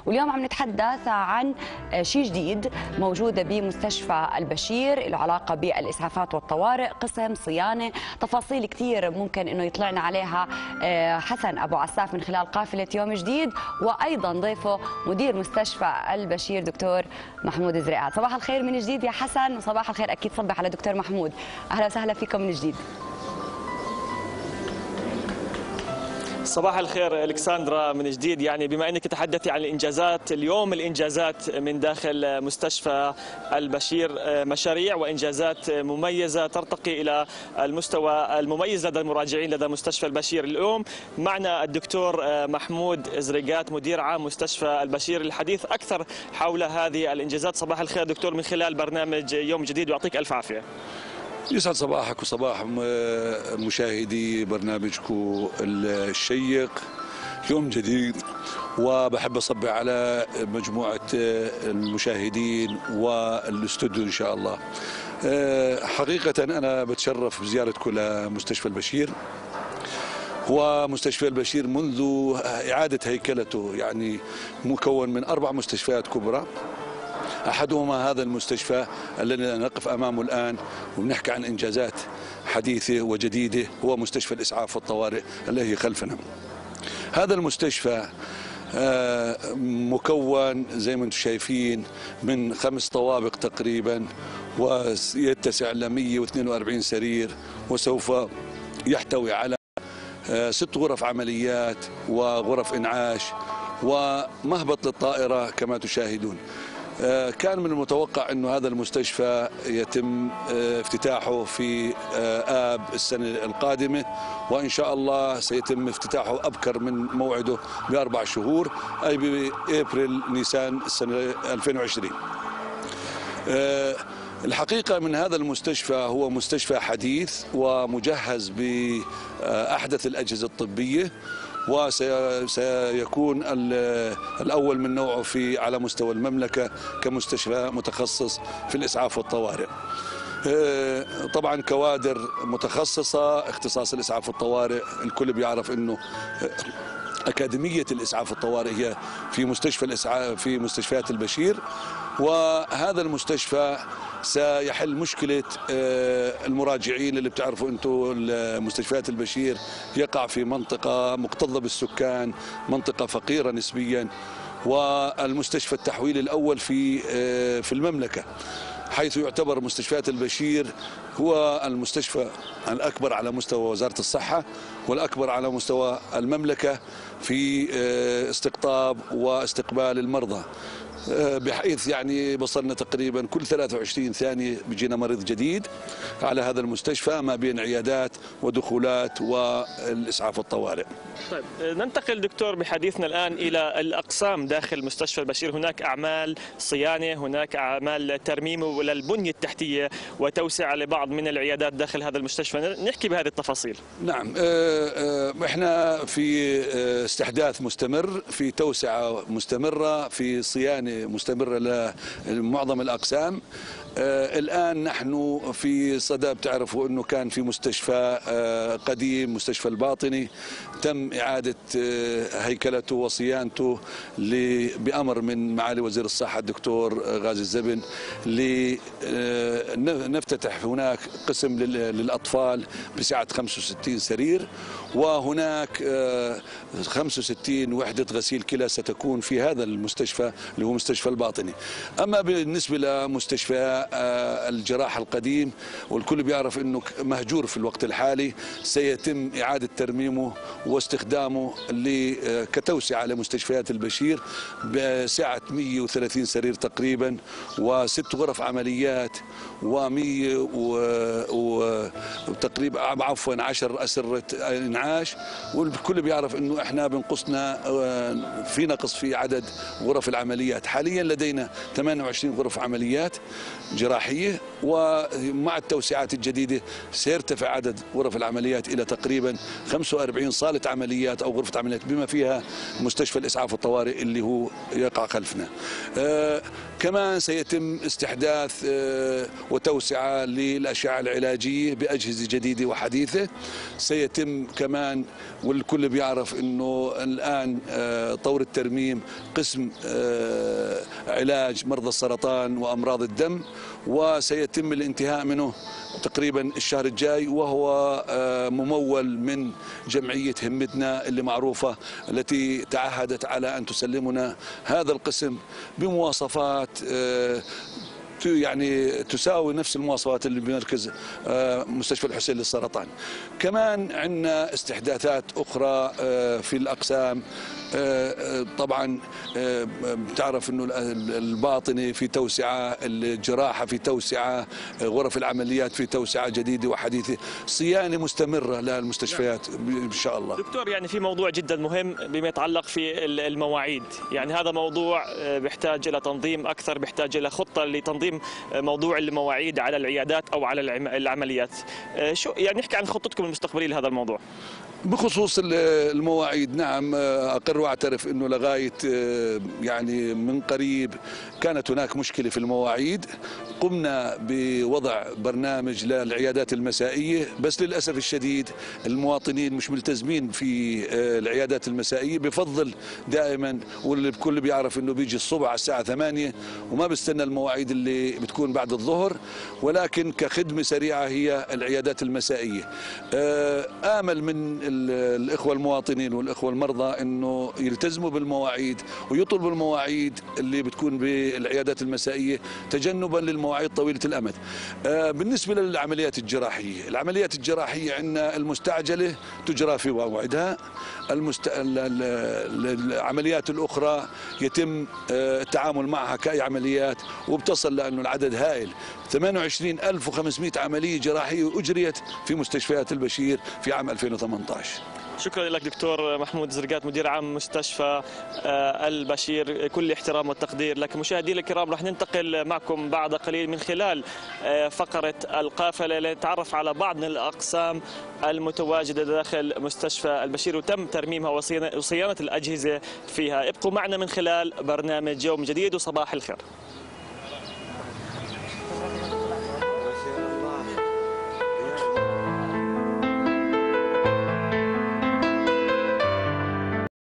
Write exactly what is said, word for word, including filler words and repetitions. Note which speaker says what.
Speaker 1: واليوم عم نتحدث عن شيء جديد موجودة بمستشفى البشير له علاقة بالإسعافات والطوارئ، قسم صيانة، تفاصيل كثير ممكن إنه يطلعنا عليها حسن أبو عساف من خلال قافلة يوم جديد، وأيضا ضيفه مدير مستشفى البشير دكتور محمود زريعات. صباح الخير من جديد يا حسن، وصباح الخير أكيد صبح على دكتور محمود. أهلا وسهلا فيكم من جديد.
Speaker 2: صباح الخير الكسندرا من جديد. يعني بما انك تحدثي عن الانجازات اليوم، الانجازات من داخل مستشفى البشير مشاريع وانجازات مميزه ترتقي الى المستوى المميز لدى المراجعين لدى مستشفى البشير. اليوم معنا الدكتور محمود زريقات مدير عام مستشفى البشير للحديث اكثر حول هذه الانجازات. صباح الخير دكتور من خلال برنامج يوم جديد، ويعطيك الف عافيه.
Speaker 3: يسعد صباحك وصباح مشاهدي برنامجكم الشيق يوم جديد، وبحب أصبح على مجموعة المشاهدين والاستوديو إن شاء الله. حقيقة أنا بتشرف بزيارتكم لمستشفى البشير. ومستشفى البشير منذ إعادة هيكلته يعني مكون من أربع مستشفيات كبرى، أحدهما هذا المستشفى الذي نقف أمامه الآن ونحكي عن إنجازات حديثة وجديدة، هو مستشفى الإسعاف والطوارئ الذي هي خلفنا. هذا المستشفى مكون زي ما انتم شايفين من خمس طوابق تقريبا، ويتسع ل مئة واثنين وأربعين سرير، وسوف يحتوي على ست غرف عمليات وغرف إنعاش ومهبط للطائرة كما تشاهدون. كان من المتوقع أنه هذا المستشفى يتم افتتاحه في آب السنة القادمة، وإن شاء الله سيتم افتتاحه أبكر من موعده بأربع شهور، أي بأبريل نيسان السنة ألفين وعشرين. الحقيقة من هذا المستشفى هو مستشفى حديث ومجهز بأحدث الأجهزة الطبية، وسيكون الأول من نوعه في على مستوى المملكة كمستشفى متخصص في الإسعاف والطوارئ. طبعا كوادر متخصصة اختصاص الإسعاف والطوارئ، الكل بيعرف أنه أكاديمية الإسعاف والطوارئ هي في مستشفى الإسعاف في مستشفيات البشير، وهذا المستشفى سيحل مشكلة المراجعين اللي بتعرفوا أنتم مستشفيات البشير يقع في منطقة مكتظة بالسكان، منطقة فقيرة نسبيا، والمستشفى التحويلي الأول في في المملكة، حيث يعتبر مستشفيات البشير هو المستشفى الأكبر على مستوى وزارة الصحة والأكبر على مستوى المملكة في استقطاب واستقبال المرضى، بحيث يعني وصلنا تقريبا كل ثلاثة وعشرين ثانية بيجينا مريض جديد على هذا المستشفى، ما بين عيادات ودخولات والإسعاف الطوارئ.
Speaker 2: طيب ننتقل دكتور بحديثنا الآن إلى الأقسام داخل مستشفى البشير. هناك أعمال صيانة، هناك أعمال ترميم للبنية التحتية وتوسعة لبعض من العيادات داخل هذا المستشفى، نحكي بهذه التفاصيل.
Speaker 3: نعم، احنا في استحداث مستمر، في توسعة مستمرة، في صيانة مستمرة لمعظم الأقسام. آه الآن نحن في صدى، بتعرفوا أنه كان في مستشفى آه قديم، مستشفى الباطني، تم إعادة آه هيكلته وصيانته بأمر من معالي وزير الصحة الدكتور غازي الزبن، لنفتتح هناك قسم للأطفال بسعة خمسة وستين سرير، وهناك آه خمسة وستين وحدة غسيل كلى ستكون في هذا المستشفى اللي هو مستشفى الباطني. أما بالنسبة لمستشفى الجراحة القديم، والكل بيعرف أنه مهجور في الوقت الحالي، سيتم إعادة ترميمه واستخدامه كتوسعة لمستشفيات البشير بسعة مئة وثلاثين سرير تقريبا، وست غرف عمليات، ومئة وتقريبا عفوا عشر أسرة إنعاش. والكل بيعرف أنه إحنا بنقصنا في نقص في عدد غرف العمليات. حاليا لدينا ثمانية وعشرين غرف عمليات جراحية، ومع التوسعات الجديدة سيرتفع عدد غرف العمليات إلى تقريبا خمسة وأربعين صالة عمليات أو غرفة عمليات، بما فيها مستشفى الإسعاف والطوارئ اللي هو يقع خلفنا. كمان سيتم استحداث وتوسعة للأشعة العلاجية بأجهزة جديدة وحديثة. سيتم كمان، والكل بيعرف أنه الآن طور الترميم قسم علاج مرضى السرطان وأمراض الدم، وسيتم الانتهاء منه تقريبا الشهر الجاي، وهو ممول من جمعية همتنا اللي معروفة، التي تعهدت على أن تسلمنا هذا القسم بمواصفات يعني تساوي نفس المواصفات اللي بمركز مستشفى الحسين للسرطان. كمان عندنا استحداثات أخرى في الأقسام. طبعا بتعرف انه الباطنه في توسعه، الجراحه في توسعه، غرف العمليات في توسعه جديده وحديثه، صيانه مستمره للمستشفيات ان شاء الله.
Speaker 2: دكتور، يعني في موضوع جدا مهم بما يتعلق في المواعيد، يعني هذا موضوع بيحتاج الى تنظيم اكثر، بيحتاج الى خطه لتنظيم موضوع المواعيد على العيادات او على العمليات. شو يعني نحكي عن خطتكم المستقبليه لهذا الموضوع؟
Speaker 3: بخصوص المواعيد، نعم أقر واعترف أنه لغاية يعني من قريب كانت هناك مشكلة في المواعيد. قمنا بوضع برنامج للعيادات المسائية، بس للأسف الشديد المواطنين مش ملتزمين في العيادات المسائية. بفضل دائما، والكل بيعرف أنه بيجي الصبح على الساعة ثمانية وما بستنى المواعيد اللي بتكون بعد الظهر، ولكن كخدمة سريعة هي العيادات المسائية. آمل من الإخوة المواطنين والإخوة المرضى أنه يلتزموا بالمواعيد ويطلبوا المواعيد اللي بتكون بالعيادات المسائية تجنبا للمواعيد طويلة الأمد. بالنسبة للعمليات الجراحية، العمليات الجراحية عندنا المستعجلة تجرى في موعدها، المست... العمليات الأخرى يتم التعامل معها كأي عمليات، وبتصل لأنه العدد هائل. ثمانية وعشرين ألف وخمسمئة عملية جراحية أجريت في مستشفيات البشير في عام ألفين وثمانية عشر.
Speaker 2: شكرا لك دكتور محمود زرقات، مدير عام مستشفى البشير. كل احترام والتقدير لك. مشاهدينا الكرام، رح ننتقل معكم بعد قليل من خلال فقرة القافلة لنتعرف على بعض من الأقسام المتواجدة داخل مستشفى البشير وتم ترميمها وصيانة الأجهزة فيها. ابقوا معنا من خلال برنامج يوم جديد وصباح الخير.